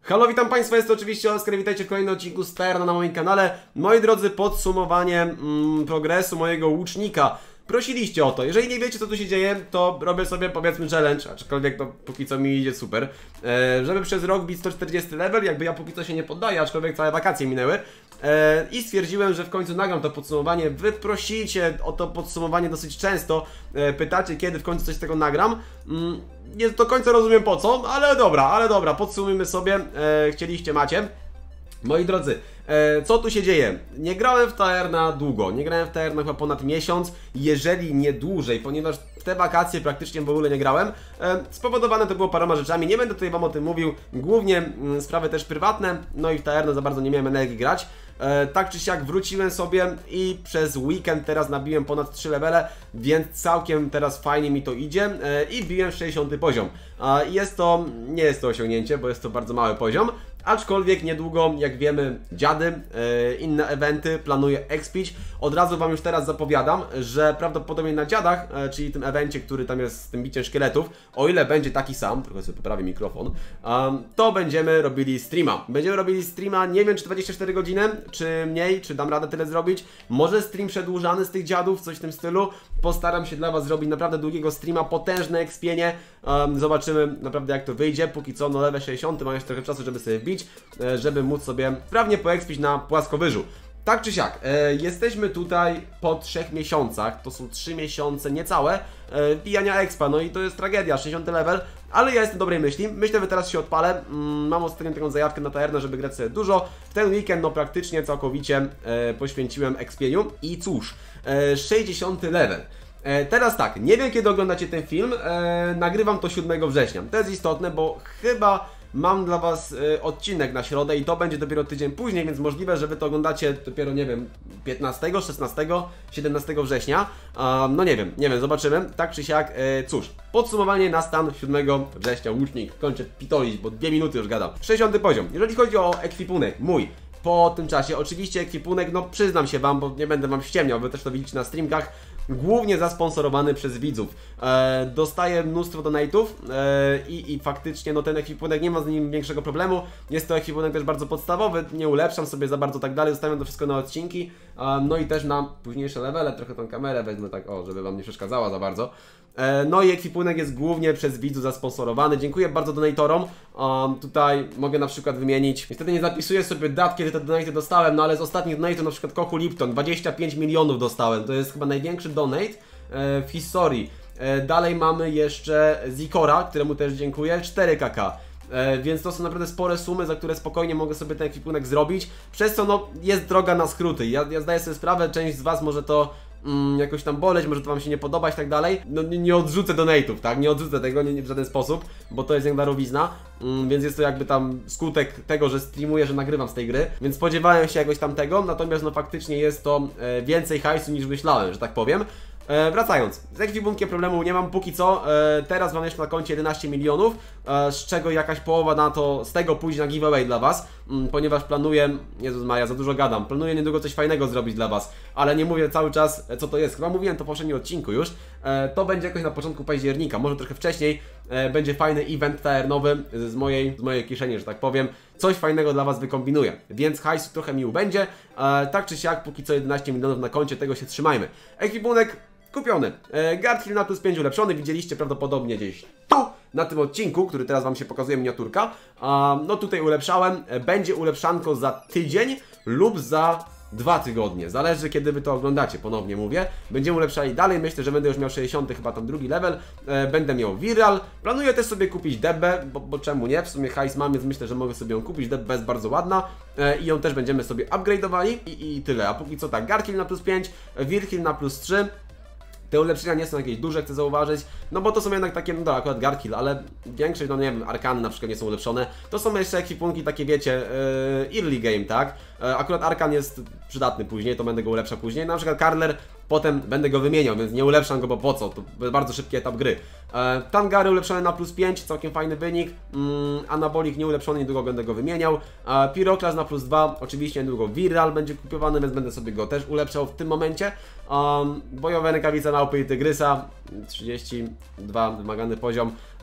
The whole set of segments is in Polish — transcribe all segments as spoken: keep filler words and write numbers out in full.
Halo, witam Państwa, jest to oczywiście Oskar, witajcie w kolejnym odcinku z Tajerna na moim kanale. Moi drodzy, podsumowanie mm, progresu mojego łucznika. Prosiliście o to, jeżeli nie wiecie co tu się dzieje, to robię sobie powiedzmy challenge, aczkolwiek to póki co mi idzie super, e, żeby przez rok bić sto czterdziesty level, jakby ja póki co się nie poddaję, aczkolwiek całe wakacje minęły. E, I stwierdziłem, że w końcu nagram to podsumowanie. Wy prosicie o to podsumowanie dosyć często, e, pytacie kiedy w końcu coś z tego nagram. Mm, nie do końca rozumiem po co, ale dobra, ale dobra, podsumujmy sobie, e, chcieliście macie. Moi drodzy, e, co tu się dzieje? Nie grałem w Tajerna długo, nie grałem w Tajerna chyba ponad miesiąc, jeżeli nie dłużej, ponieważ w te wakacje praktycznie w ogóle nie grałem. E, spowodowane to było paroma rzeczami, nie będę tutaj wam o tym mówił, głównie m, sprawy też prywatne, no i w Tajerna za bardzo nie miałem energii grać. E, tak czy siak wróciłem sobie i przez weekend teraz nabiłem ponad trzy levele, więc całkiem teraz fajnie mi to idzie e, i biłem sześćdziesiąty poziom. E, jest to, nie jest to osiągnięcie, bo jest to bardzo mały poziom, aczkolwiek niedługo, jak wiemy, dziady, e, inne eventy planuję expić. Od razu wam już teraz zapowiadam, że prawdopodobnie na dziadach, e, czyli tym evencie, który tam jest z tym biciem szkieletów, o ile będzie taki sam, trochę sobie poprawię mikrofon, um, to będziemy robili streama. Będziemy robili streama, nie wiem czy dwadzieścia cztery godziny, czy mniej, czy dam radę tyle zrobić. Może stream przedłużany z tych dziadów, coś w tym stylu. Postaram się dla was zrobić naprawdę długiego streama, potężne expienie. Um, zobaczymy naprawdę jak to wyjdzie. Póki co no level sześćdziesiąty, mam jeszcze trochę czasu, żeby sobie wbić, żeby móc sobie sprawnie poekspić na płaskowyżu. Tak czy siak, e, jesteśmy tutaj po trzech miesiącach, to są trzy miesiące niecałe e, wbijania expa, no i to jest tragedia, sześćdziesiąty level, ale ja jestem dobrej myśli, myślę, że teraz się odpalę, mm, mam ostatnio taką zajawkę na Tajerna, żeby grać sobie dużo, w ten weekend no praktycznie całkowicie e, poświęciłem expieniu i cóż, e, sześćdziesiąty level. E, teraz tak, nie wiem kiedy oglądacie ten film, e, nagrywam to siódmego września, to jest istotne, bo chyba mam dla was y, odcinek na środę i to będzie dopiero tydzień później, więc możliwe, że wy to oglądacie dopiero, nie wiem, piętnastego, szesnastego, siedemnastego września. Um, no nie wiem, nie wiem, zobaczymy. Tak czy siak, y, cóż, podsumowanie na stan siódmego września, łucznik. Kończę pitolić, bo dwie minuty już gadam. sześćdziesiąty poziom. Jeżeli chodzi o ekwipunek, mój, po tym czasie, oczywiście ekwipunek, no przyznam się wam, bo nie będę wam ściemniał, wy też to widzicie na streamkach, głównie zasponsorowany przez widzów. E, dostaję mnóstwo donate'ów e, i, i faktycznie no ten ekwipunek nie ma z nim większego problemu. Jest to ekwipunek też bardzo podstawowy, nie ulepszam sobie za bardzo tak dalej, zostawiam to wszystko na odcinki, e, no i też na późniejsze levele, trochę tą kamerę wezmę tak, o, żeby wam nie przeszkadzała za bardzo. E, no i ekwipunek jest głównie przez widzów zasponsorowany. Dziękuję bardzo donatorom. Um, tutaj mogę na przykład wymienić, niestety nie zapisuję sobie dat, kiedy te donaty dostałem, no ale z ostatnich donatów na przykład Kochu Lipton, dwadzieścia pięć milionów dostałem, to jest chyba największy donate e, w historii. E, dalej mamy jeszcze Zikora, któremu też dziękuję, cztery kaka. E, więc to są naprawdę spore sumy, za które spokojnie mogę sobie ten ekwipunek zrobić, przez co no jest droga na skróty. Ja, ja zdaję sobie sprawę, część z was może to Mm, jakoś tam boleć, może to wam się nie podobać i tak dalej. No nie, nie odrzucę donate'ów, tak? Nie odrzucę tego nie, nie, w żaden sposób, bo to jest jak darowizna, mm, więc jest to jakby tam skutek tego, że streamuję, że nagrywam z tej gry, więc spodziewałem się jakoś tam tego, natomiast no faktycznie jest to e, więcej hajsu niż myślałem, że tak powiem. E, wracając, z ekwipunkiem problemu nie mam póki co, e, teraz mam jeszcze na koncie jedenaście milionów, e, z czego jakaś połowa na to, z tego pójdzie na giveaway dla was, m, ponieważ planuję, Jezus Maria, za dużo gadam, planuję niedługo coś fajnego zrobić dla was, ale nie mówię cały czas co to jest, chyba mówiłem to w poprzednim odcinku już, e, to będzie jakoś na początku października, może trochę wcześniej, e, będzie fajny event tajernowy z mojej, z mojej kieszeni, że tak powiem, coś fajnego dla was wykombinuję, więc hajsu trochę mi ubędzie, e, tak czy siak, póki co jedenaście milionów na koncie, tego się trzymajmy. Ekwipunek kupiony. E, Guardhill na plus pięć ulepszony, widzieliście prawdopodobnie gdzieś tu, na tym odcinku, który teraz wam się pokazuje, miniaturka. E, no tutaj ulepszałem, e, będzie ulepszanko za tydzień lub za dwa tygodnie, zależy kiedy wy to oglądacie, ponownie mówię. Będziemy ulepszali dalej, myślę, że będę już miał sześćdziesiąty chyba tam drugi level, e, będę miał viral, planuję też sobie kupić Debbę, bo, bo czemu nie, w sumie hajs mam, więc myślę, że mogę sobie ją kupić, Debba jest bardzo ładna e, i ją też będziemy sobie upgrade'owali i, i tyle, a póki co tak, Guardhill na plus pięć, Wirhill na plus trzy. Te ulepszenia nie są jakieś duże, chcę zauważyć, no bo to są jednak takie, no akurat Guardhill, ale większość, no nie wiem, Arkany na przykład nie są ulepszone. To są jeszcze ekwipunki takie, wiecie, yy, early game, tak? Yy, akurat Arkan jest przydatny później, to będę go ulepszał później. Na przykład Karler, potem będę go wymieniał, więc nie ulepszam go, bo po co? To bardzo szybki etap gry. Yy, Tangary ulepszony na plus pięć, całkiem fajny wynik. Yy, Anabolik nie ulepszony, niedługo będę go wymieniał. Yy, Pyroklas na plus dwa, oczywiście niedługo Viral będzie kupiowany, więc będę sobie go też ulepszał w tym momencie. Um, bojowe rękawice małpy i tygrysa, trzydzieści dwa wymagany poziom.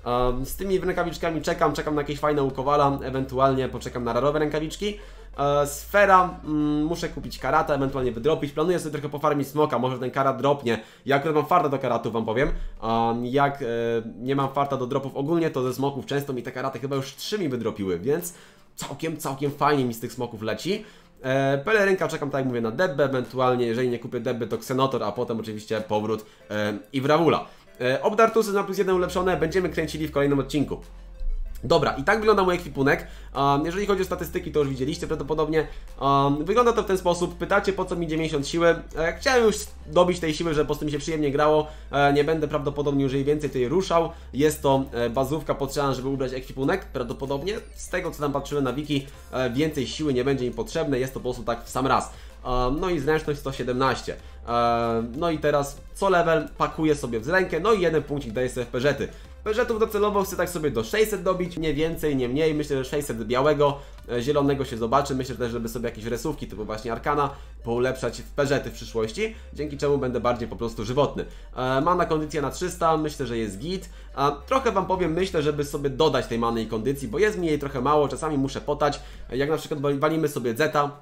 Um, z tymi rękawiczkami czekam, czekam na jakieś fajne ukowala, ewentualnie poczekam na rarowe rękawiczki. E, sfera, mm, muszę kupić karata, ewentualnie wydropić. Planuję sobie trochę pofarmić smoka, może ten karat dropnie. Ja akurat mam farta do karatów, wam powiem. Um, jak e, nie mam farta do dropów ogólnie, to ze smoków często mi te karaty chyba już trzy mi wydropiły, więc całkiem, całkiem fajnie mi z tych smoków leci. E, pelerynka czekam, tak jak mówię, na Debbę, ewentualnie jeżeli nie kupię Debby, to Xenotor, a potem oczywiście powrót e, i Brawula. E, Obdartusy na plus jeden ulepszone będziemy kręcili w kolejnym odcinku. Dobra, i tak wygląda mój ekwipunek. Um, jeżeli chodzi o statystyki, to już widzieliście prawdopodobnie. Um, wygląda to w ten sposób. Pytacie, po co mi dziewięćdziesiąt siły. E, chciałem już dobić tej siły, żeby po prostu mi się przyjemnie grało. E, nie będę prawdopodobnie już jej więcej tutaj ruszał. Jest to e, bazówka potrzebna, żeby ubrać ekwipunek. Prawdopodobnie z tego, co tam patrzyłem na wiki, e, więcej siły nie będzie mi potrzebne. Jest to po prostu tak w sam raz. Um, no i zręczność sto siedemnaście. Um, no i teraz co level pakuję sobie w rękę. No i jeden punkcik daję sobie w peżety. Peżetów docelowo chcę tak sobie do sześćset dobić, nie więcej, nie mniej. Myślę, że sześćset białego, e, zielonego się zobaczy. Myślę też, żeby sobie jakieś resówki typu właśnie Arkana poulepszać w peżety w przyszłości, dzięki czemu będę bardziej po prostu żywotny. E, mana kondycję na trzysta, myślę, że jest git. A trochę wam powiem, myślę, żeby sobie dodać tej many i kondycji, bo jest mi jej trochę mało, czasami muszę potać. Jak na przykład walimy sobie Zeta,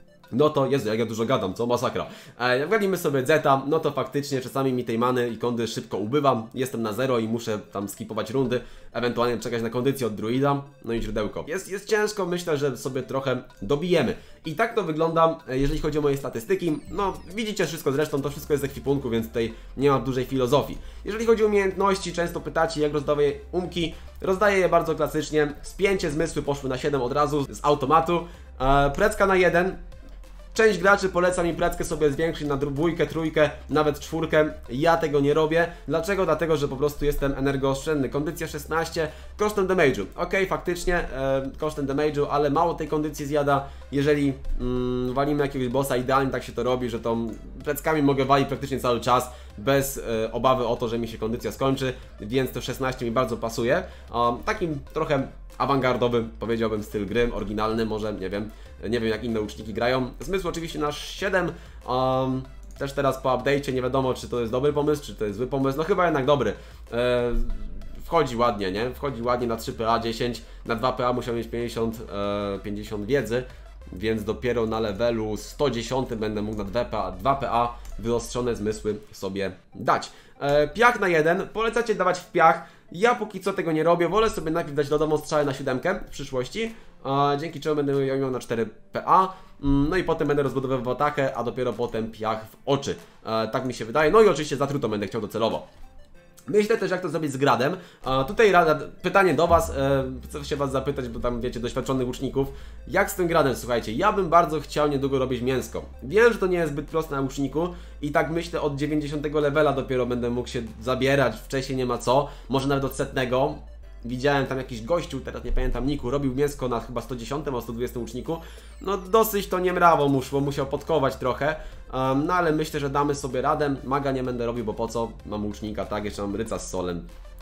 no to, Jezu, jak ja dużo gadam, co? Masakra. E, jak walimy sobie Zeta, no to faktycznie czasami mi tej many i kondy szybko ubywam. Jestem na zero i muszę tam skipować rundy, ewentualnie czekać na kondycję od druida, no i źródełko. Jest, jest ciężko, myślę, że sobie trochę dobijemy. I tak to wygląda, jeżeli chodzi o moje statystyki. No, widzicie wszystko zresztą, to wszystko jest z ekwipunku, więc tutaj nie ma dużej filozofii. Jeżeli chodzi o umiejętności, często pytacie, jak rozdaję umki. Rozdaję je bardzo klasycznie. Spięcie zmysły poszły na siedem od razu, z automatu. E, precka na jeden. Część graczy poleca mi pleckę sobie zwiększyć na dwójkę, trójkę, nawet czwórkę. Ja tego nie robię. Dlaczego? Dlatego, że po prostu jestem energooszczędny. Kondycja szesnaście, kosztem damage'u. Ok, faktycznie, e, kosztem damage'u, ale mało tej kondycji zjada. Jeżeli mm, walimy jakiegoś bossa, idealnie tak się to robi, że tą pleckami mogę walić praktycznie cały czas, bez e, obawy o to, że mi się kondycja skończy, więc to szesnaście mi bardzo pasuje. Um, takim trochę awangardowym, powiedziałbym, styl gry, oryginalny, może, nie wiem, nie wiem jak inne uczniki grają. Zmysł oczywiście na siedem, um, też teraz po update'cie nie wiadomo, czy to jest dobry pomysł, czy to jest zły pomysł, no chyba jednak dobry. E, wchodzi ładnie, nie? Wchodzi ładnie na trzy P A dziesięć, na dwa P A musiał mieć pięćdziesiąt, e, pięćdziesiąt wiedzy, więc dopiero na levelu sto dziesięć będę mógł na dwa P A wyostrzone zmysły sobie dać. E, piach na jeden, polecacie dawać w piach. Ja póki co tego nie robię, wolę sobie najpierw dać lodową strzałę na siódemkę w przyszłości, e, dzięki czemu będę ją miał na cztery P A, mm, no i potem będę rozbudowywał atakę, a dopiero potem piach w oczy, e, tak mi się wydaje, no i oczywiście zatruto będę chciał docelowo. Myślę też, jak to zrobić z gradem. E, tutaj rada, pytanie do was, e, chcę się was zapytać, bo tam wiecie, doświadczonych łuczników. Jak z tym gradem, słuchajcie, ja bym bardzo chciał niedługo robić mięsko. Wiem, że to nie jest zbyt proste na łuczniku i tak myślę, od dziewięćdziesiątego levela dopiero będę mógł się zabierać, wcześniej nie ma co, może nawet od setnego. Widziałem tam jakiś gościu, teraz nie pamiętam niku, robił mięsko na chyba sto dziesiątym o sto dwudziestym łuczniku. No dosyć to nie mrawo mu szło, musiał podkować trochę. Um, no ale myślę, że damy sobie radę. Maga nie będę robił, bo po co? Mam łucznika, tak? Jeszcze mam ryca z solem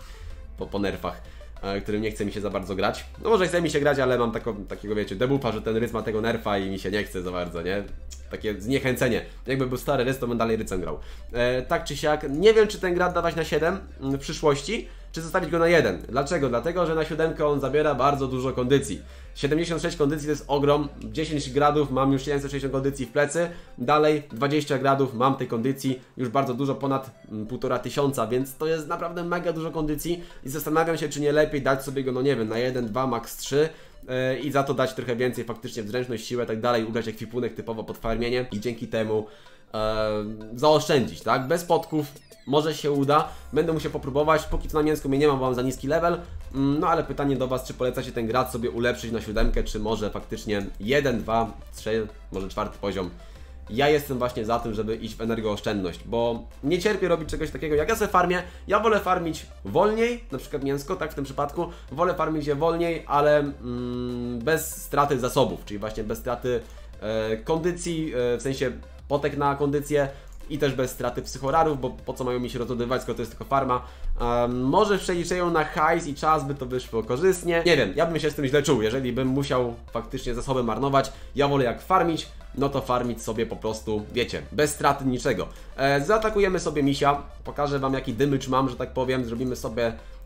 po, po nerfach, e, którym nie chce mi się za bardzo grać. No może chce mi się grać, ale mam tako, takiego, wiecie, debuffa, że ten ryc ma tego nerfa i mi się nie chce za bardzo, nie? Takie zniechęcenie. Jakby był stary rys, to bym dalej rycem grał. E, tak czy siak, nie wiem, czy ten grad dawać na siedem w przyszłości, czy zostawić go na jeden. Dlaczego? Dlatego, że na siódemkę on zabiera bardzo dużo kondycji. siedemdziesiąt sześć kondycji to jest ogrom, dziesięć gradów mam już siedemset sześćdziesiąt kondycji w plecy, dalej dwadzieścia gradów mam tej kondycji już bardzo dużo, ponad półtora tysiąca, więc to jest naprawdę mega dużo kondycji i zastanawiam się, czy nie lepiej dać sobie go, no nie wiem, na jeden, dwa, max trzy yy, i za to dać trochę więcej faktycznie w zręczność, siłę, tak dalej, ubrać ekwipunek typowo pod farmienie i dzięki temu yy, zaoszczędzić, tak? Bez podków. Może się uda, będę musiał popróbować, póki co na mięsku mnie nie mam, bo mam za niski level. No ale pytanie do was, czy polecacie ten grad sobie ulepszyć na siódemkę, czy może faktycznie jeden, dwa, trzy, może czwarty poziom. Ja jestem właśnie za tym, żeby iść w energooszczędność, bo nie cierpię robić czegoś takiego, jak ja sobie farmię, ja wolę farmić wolniej, na przykład mięsko, tak w tym przypadku, wolę farmić je wolniej, ale mm, bez straty zasobów, czyli właśnie bez straty e, kondycji, e, w sensie potek na kondycję, i też bez straty psychorarów, bo po co mają mi się rozładowywać, skoro to jest tylko farma. Um, może w przeliczeniu na hajs i czas by to wyszło korzystnie. Nie wiem, ja bym się z tym źle czuł, jeżeli bym musiał faktycznie zasoby marnować. Ja wolę jak farmić, no to farmić sobie po prostu, wiecie, bez straty niczego. E, zaatakujemy sobie misia, pokażę wam jaki dymycz mam, że tak powiem, zrobimy sobie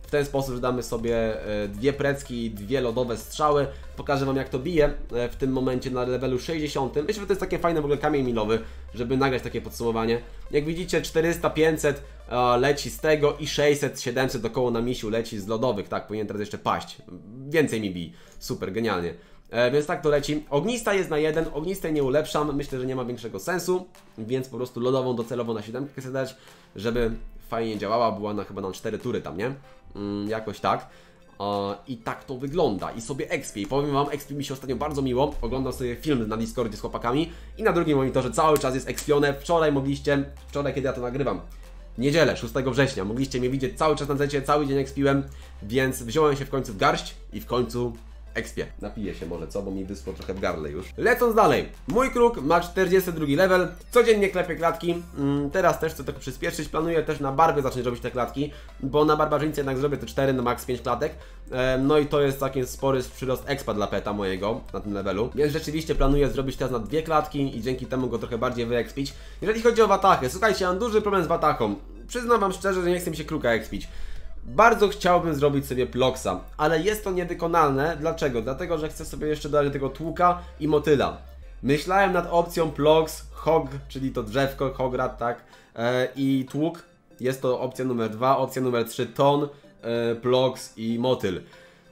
w ten sposób, że damy sobie dwie precki i dwie lodowe strzały. Pokażę wam jak to bije w tym momencie na levelu sześćdziesiątym. Myślę, że to jest takie fajne w ogóle kamień milowy, żeby nagrać takie podsumowanie. Jak widzicie czterysta, pięćset leci z tego i sześćset, siedemset około na misiu leci z lodowych. Tak, powinien teraz jeszcze paść. Więcej mi bij. Super, genialnie. E, więc tak to leci. Ognista jest na jeden, ognistej nie ulepszam, myślę, że nie ma większego sensu, więc po prostu lodową docelowo na siódemkę chcę dać, żeby fajnie działała, była na chyba na cztery tury tam, nie? Mm, jakoś tak. E, I tak to wygląda. I sobie expi. Powiem wam, expi mi się ostatnio bardzo miło. Oglądam sobie film na Discordzie z chłopakami i na drugim monitorze cały czas jest expione. Wczoraj mogliście, wczoraj kiedy ja to nagrywam, niedzielę, szóstego września, mogliście mnie widzieć cały czas na zecie, cały dzień expiłem, więc wziąłem się w końcu w garść i w końcu ekspię. Napiję się może, co? Bo mi wyschło trochę w gardle już. Lecąc dalej. Mój kruk ma czterdziesty drugi level. Codziennie klepię klatki. Mm, teraz też chcę trochę przyspieszyć. Planuję też na barbie zacząć robić te klatki, bo na barbarzyńcy jednak zrobię te cztery, na max pięć klatek. E, no i to jest taki spory przyrost expa dla peta mojego na tym levelu. Więc rzeczywiście planuję zrobić teraz na dwie klatki i dzięki temu go trochę bardziej wyekspić. Jeżeli chodzi o watachę, słuchajcie, mam duży problem z watachą. Przyznam wam szczerze, że nie chcę mi się kruka ekspić. Bardzo chciałbym zrobić sobie ploksa, ale jest to niewykonalne. Dlaczego? Dlatego, że chcę sobie jeszcze dodać do tego tłuka i motyla. Myślałem nad opcją ploks, hog, czyli to drzewko, hograd, tak, e, i tłuk. Jest to opcja numer dwa, opcja numer trzy, ton, e, ploks i motyl.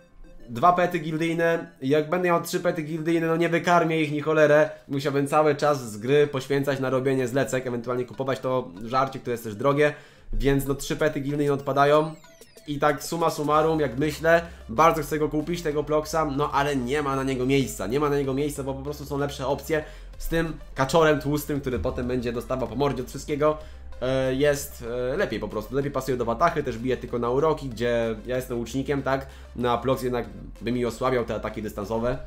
Dwa pety gildyjne, jak będę miał trzy pety gildyjne, no nie wykarmię ich ni cholerę. Musiałbym cały czas z gry poświęcać na robienie zlecek, ewentualnie kupować to żarcie, które jest też drogie. Więc no trzy pety gildyjne odpadają. I tak summa summarum, jak myślę, bardzo chcę go kupić, tego ploksa, no ale nie ma na niego miejsca. Nie ma na niego miejsca, bo po prostu są lepsze opcje. Z tym kaczorem tłustym, który potem będzie dostawał po mordzie od wszystkiego, jest lepiej po prostu. Lepiej pasuje do watachy, też bije tylko na uroki, gdzie ja jestem łucznikiem, tak? Na ploks jednak by mi osłabiał te ataki dystansowe.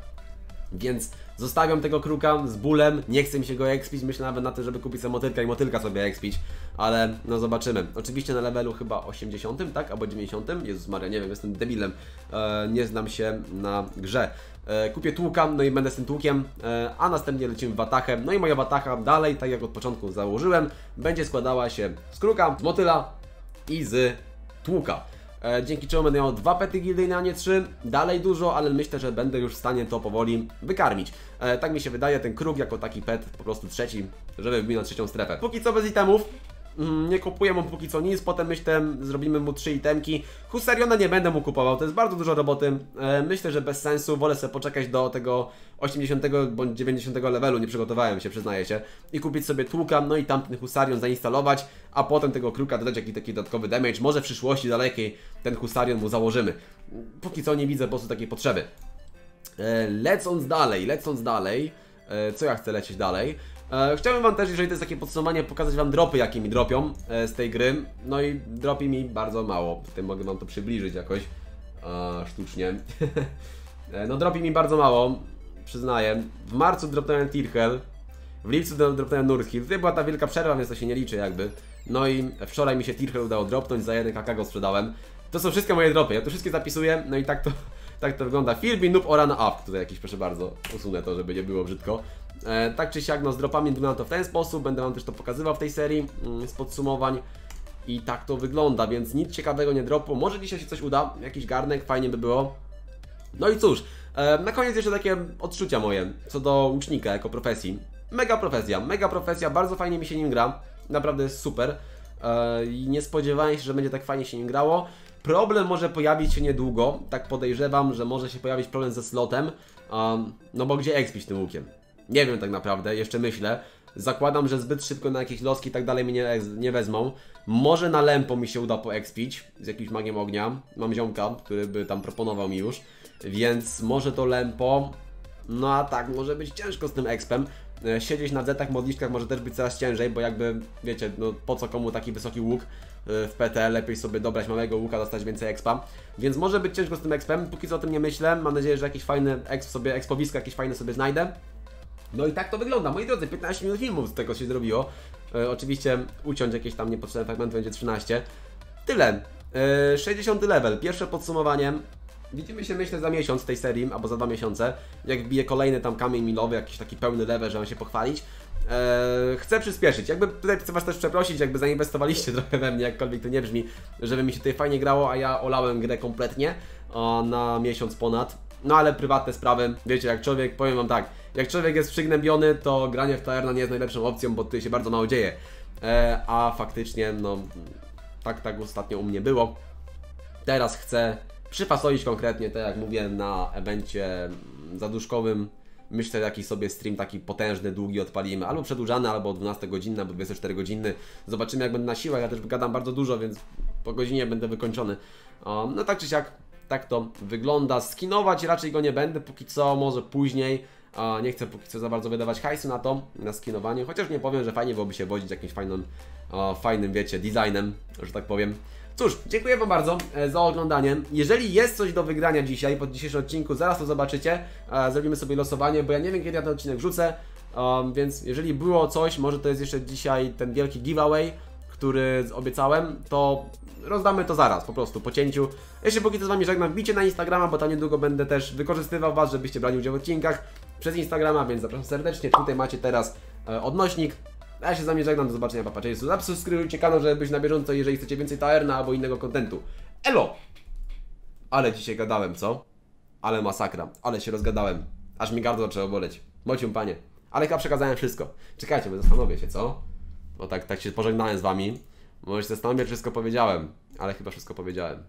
Więc zostawiam tego kruka z bólem, nie chcę mi się go expić, myślę nawet na to, żeby kupić sobie motylka i motylka sobie expić, ale no zobaczymy. Oczywiście na levelu chyba osiemdziesiątym, tak? Albo dziewięćdziesiątym, Jezus Maria, nie wiem, jestem debilem, e, nie znam się na grze. E, kupię tłuka, no i będę z tym tłukiem, e, a następnie lecimy w watachę. No i moja watacha dalej, tak jak od początku założyłem, będzie składała się z kruka, z motyla i z tłuka. E, dzięki czemu będę miał dwa pety gildyjne, a nie trzy. Dalej dużo, ale myślę, że będę już w stanie to powoli wykarmić. E, tak mi się wydaje, ten kruk jako taki pet po prostu trzeci, żeby wbił na trzecią strefę. Póki co bez itemów. Mm, nie kupuję mu póki co nic, potem myślę, zrobimy mu trzy itemki. Husariona nie będę mu kupował, to jest bardzo dużo roboty. E, myślę, że bez sensu, wolę sobie poczekać do tego osiemdziesiątego bądź dziewięćdziesiątego levelu, nie przygotowałem się, przyznaję się. I kupić sobie tłuka, no i tamten Husarion zainstalować, a potem tego kruka dodać jakiś taki dodatkowy damage. Może w przyszłości dalekiej ten Husarion mu założymy. Póki co nie widzę po prostu takiej potrzeby. E, lecąc dalej, lecąc dalej, e, co ja chcę lecieć dalej? E, chciałbym wam też, jeżeli to jest takie podsumowanie, pokazać wam dropy, jakie mi dropią e, z tej gry. No i dropi mi bardzo mało. Tutaj mogę wam to przybliżyć jakoś e, sztucznie. e, no dropi mi bardzo mało, przyznaję. W marcu dropnąłem Tirhel, w lipcu dropnąłem Nurhill. Tutaj była ta wielka przerwa, więc to się nie liczy jakby. No i wczoraj mi się Tirhel udało dropnąć, za jeden kaka go sprzedałem. To są wszystkie moje dropy, ja to wszystkie zapisuję, no i tak to, tak to wygląda. Firby, noob, orana, up. Tutaj jakiś, proszę bardzo, usunę to, żeby nie było brzydko. E, tak czy siak, no z dropami wygląda to w ten sposób, będę wam też to pokazywał w tej serii mm, z podsumowań. I tak to wygląda, więc nic ciekawego nie dropło. Może dzisiaj się coś uda, jakiś garnek, fajnie by było. No i cóż, e, na koniec jeszcze takie odczucia moje, co do łucznika jako profesji. Mega profesja, mega profesja, bardzo fajnie mi się nim gra, naprawdę jest super. E, I nie spodziewałem się, że będzie tak fajnie się nim grało. Problem może pojawić się niedługo, tak podejrzewam, że może się pojawić problem ze slotem. Um, no bo gdzie expić tym łukiem? Nie wiem tak naprawdę, jeszcze myślę. Zakładam, że zbyt szybko na jakieś loski i tak dalej mnie nie, nie wezmą. Może na lempo mi się uda poexpić z jakimś magiem ognia. Mam ziomka, który by tam proponował mi już. Więc może to lempo. No a tak, może być ciężko z tym expem. Siedzieć na zetach, modliszkach może też być coraz ciężej, bo jakby, wiecie, no po co komu taki wysoki łuk w P T, lepiej sobie dobrać małego łuka, dostać więcej expa. Więc może być ciężko z tym expem, póki co o tym nie myślę. Mam nadzieję, że jakiś fajny exp sobie, expowisko jakieś fajne sobie znajdę. No i tak to wygląda, moi drodzy, piętnaście minut filmów z tego się zrobiło. E, oczywiście uciąć jakieś tam niepotrzebne fragmenty będzie trzynaście. Tyle. E, sześćdziesiąty level, pierwsze podsumowanie. Widzimy się myślę za miesiąc w tej serii, albo za dwa miesiące. Jak wbiję kolejny tam kamień milowy, jakiś taki pełny level, żeby się pochwalić. Eee, chcę przyspieszyć, jakby tutaj chcę was też przeprosić, jakby zainwestowaliście trochę we mnie, jakkolwiek to nie brzmi, żeby mi się tutaj fajnie grało, a ja olałem grę kompletnie o, na miesiąc ponad. No ale prywatne sprawy, wiecie, jak człowiek, powiem wam tak, jak człowiek jest przygnębiony, to granie w Taverna nie jest najlepszą opcją, bo tutaj się bardzo mało dzieje. Eee, a faktycznie, no, tak, tak ostatnio u mnie było. Teraz chcę przyfasolić konkretnie, tak jak mówię, na evencie zaduszkowym. Myślę, że jakiś sobie stream taki potężny, długi odpalimy, albo przedłużany, albo dwunastogodzinny, albo dwudziestoczterogodzinny. Zobaczymy, jak będę na siłę, ja też gadam bardzo dużo, więc po godzinie będę wykończony. Um, no tak czy siak, tak to wygląda. Skinować raczej go nie będę, póki co, może później. Uh, nie chcę póki co za bardzo wydawać hajsu na to, na skinowanie, chociaż nie powiem, że fajnie byłoby się wodzić jakimś fajnym, uh, fajnym, wiecie, designem, że tak powiem. Cóż, dziękuję wam bardzo e, za oglądanie. Jeżeli jest coś do wygrania dzisiaj, pod dzisiejszym odcinku, zaraz to zobaczycie. E, zrobimy sobie losowanie, bo ja nie wiem, kiedy ja ten odcinek wrzucę. Um, więc jeżeli było coś, może to jest jeszcze dzisiaj ten wielki giveaway, który obiecałem, to rozdamy to zaraz, po prostu, po cięciu. Jeszcze póki co z wami żegnam, wbijcie na Instagrama, bo tam niedługo będę też wykorzystywał was, żebyście brali udział w odcinkach przez Instagrama, więc zapraszam serdecznie. Tutaj macie teraz e, odnośnik. A ja się z wami żegnam, do zobaczenia, papa, cześć. Zasubskrybujcie kanał, żeby być na bieżąco, jeżeli chcecie więcej Taverna albo innego kontentu. Elo! Ale dzisiaj gadałem, co? Ale masakra, ale się rozgadałem. Aż mi gardło zaczęło boleć. Mocium panie. Ale chyba przekazałem wszystko. Czekajcie, bo zastanowię się, co? Bo tak, tak się pożegnałem z wami. Może się zastanowię, czy wszystko powiedziałem. Ale chyba wszystko powiedziałem.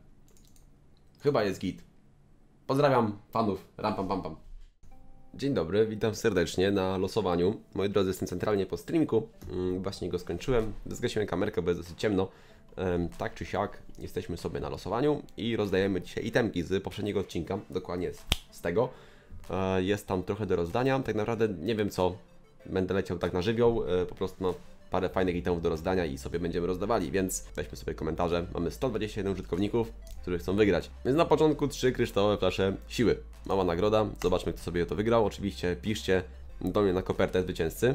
Chyba jest git. Pozdrawiam fanów. Ram pam pam pam. Dzień dobry, witam serdecznie na losowaniu. Moi drodzy, jestem centralnie po streamku. Mm, właśnie go skończyłem. Zgasiłem kamerkę, bo jest dosyć ciemno. Ehm, tak czy siak, jesteśmy sobie na losowaniu i rozdajemy dzisiaj itemki z poprzedniego odcinka. Dokładnie z, z tego. Ehm, jest tam trochę do rozdania. Tak naprawdę nie wiem co. Będę leciał tak na żywioł. Ehm, po prostu no, parę fajnych itemów do rozdania i sobie będziemy rozdawali, więc weźmy sobie komentarze. Mamy sto dwadzieścia jeden użytkowników, którzy chcą wygrać. Więc na początku trzy kryształowe flasze siły. Mała nagroda, zobaczmy kto sobie to wygrał. Oczywiście piszcie do mnie na kopertę zwycięzcy.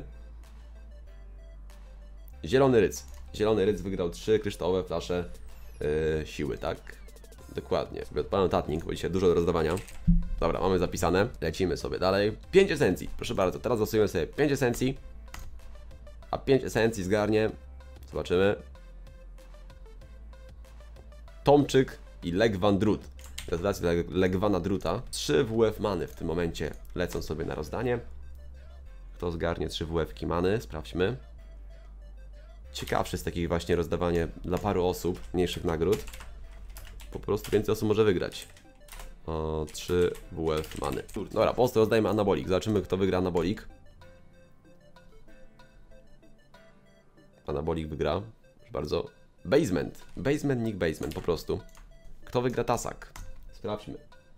Zielony Ryc. Zielony Ryc wygrał trzy kryształowe flasze yy, siły, tak? Dokładnie. Sobie odpalam notatnik, bo dzisiaj dużo do rozdawania. Dobra, mamy zapisane. Lecimy sobie dalej. pięć esencji, proszę bardzo. Teraz losujemy sobie pięć esencji. A pięć esencji zgarnie. Zobaczymy. Tomczyk i Legwan Drut. Gratulacje dla Legwana Druta. trzy W F many w tym momencie lecą sobie na rozdanie. Kto zgarnie trzy W F-ki many? Sprawdźmy. Ciekawsze z takich właśnie rozdawanie dla paru osób mniejszych nagród. Po prostu więcej osób może wygrać. O, trzy W F many. Dobra, po prostu rozdajemy anabolik. Zobaczymy kto wygra anabolik. Anabolik wygra. Proszę bardzo. Basement. Basement, nick basement, po prostu. Kto wygra tasak? Sprawdźmy.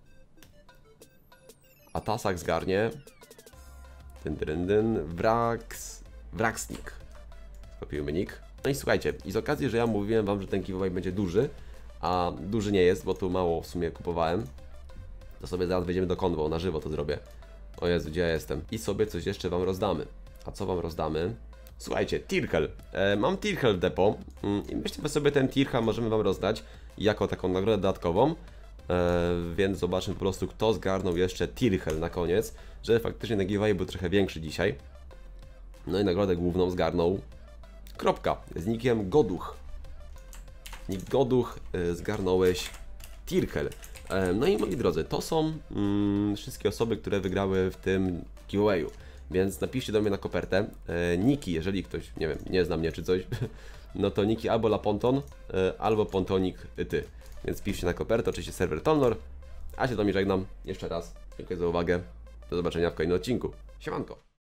A tasak zgarnie. Dyn, dyn, dyn. Wraks. Wraksnik. Skopiujmy nick. No i słuchajcie, i z okazji, że ja mówiłem wam, że ten giveaway będzie duży, a duży nie jest, bo tu mało w sumie kupowałem, to sobie zaraz wejdziemy do konwo, na żywo to zrobię. O Jezu, gdzie ja jestem? I sobie coś jeszcze wam rozdamy. A co wam rozdamy? Słuchajcie, Tirhel. E, mam Tirhel w depo mm, i myślę, że sobie ten Tirhel możemy wam rozdać jako taką nagrodę dodatkową. E, więc zobaczmy po prostu kto zgarnął jeszcze Tirhel na koniec, żeby faktycznie ten giveaway był trochę większy dzisiaj. No i nagrodę główną zgarnął Kropka z nickiem Goduch. Nick Goduch, y, zgarnąłeś Tirhel. E, no i moi drodzy, to są mm, wszystkie osoby, które wygrały w tym giveawayu. Więc napiszcie do mnie na kopertę e, niki, jeżeli ktoś, nie wiem, nie zna mnie czy coś, no to niki albo Laponton, e, albo Pontonik ty. Więc piszcie na kopertę, oczywiście serwer Tolnor. A się do mnie żegnam. Jeszcze raz dziękuję za uwagę. Do zobaczenia w kolejnym odcinku. Siemanko.